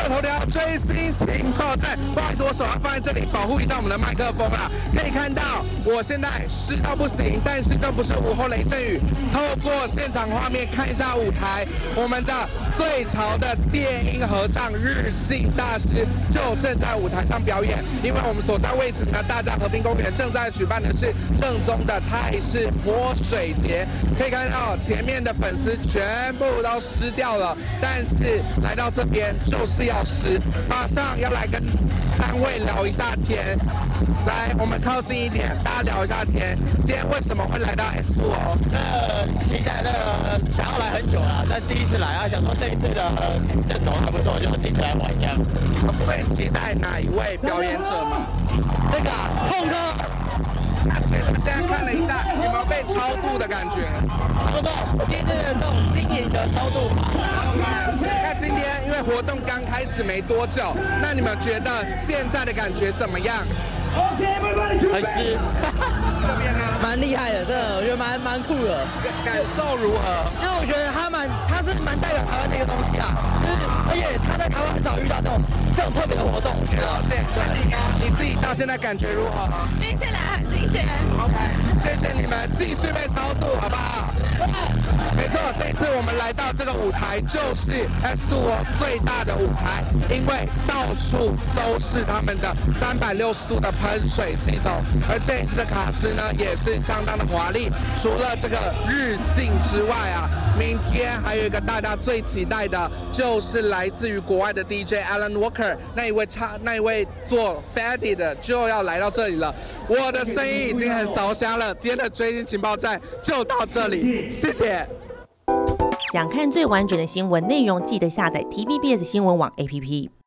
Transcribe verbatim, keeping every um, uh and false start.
色头条最新情报站。不好意思，我手要放在这里保护一下我们的麦克风啦。可以看到，我现在湿到不行，但是这不是午后雷阵雨。透过现场画面看一下舞台，我们的最潮的电音合唱日进大师就正在舞台上表演。因为我们所在位置呢，大家和平公园正在举办的是正宗的泰式泼水节。可以看到前面的粉丝全部都湿掉了，但是来到这边就是要湿。马上要来跟三位聊一下天，来，我们靠近一点，大家聊一下天。今天为什么会来到 S 二 O？ 呃，期待那个想要来很久了，但第一次来啊，想说这一次的阵容还不错，就第一次来玩一下。 最期待哪一位表演者吗？ 这个痛哥。 对，我们现在看了一下，有没有被超度的感觉？ 超度，我第一次这种新颖的超度法。 那今天因为活动刚开始没多久，那你们觉得现在的感觉怎么样？ 很湿， 这边呢？ 蛮厉害的，真的，我觉得蛮蛮酷的。 感受如何？ 因为我觉得他蛮，他是蛮代表台湾的一个东西啊，就是而且他在台湾很少遇到这种这种特别的活动，我觉得。 对对，你自己到现在感觉如何？ 第一次来很新鲜。 OK， 谢谢你们，继续被超度，好不好？没错，这一次我们来到这个舞台就是 S 二 O 最大的舞台，因为到处都是他们的三百六十度的喷水系统，而这一次的卡司呢也是相当的华丽。除了这个日进之外啊，明天还有一个大家最期待的，就是来自于国外的 D J Alan Walker， 那一位唱那一位做 Faddy 的就要来到这里了。我的声音已经很烧香了，今天的追星情报站就到这里，谢谢。 想看最完整的新闻内容，记得下载 T V B S 新闻网 A P P。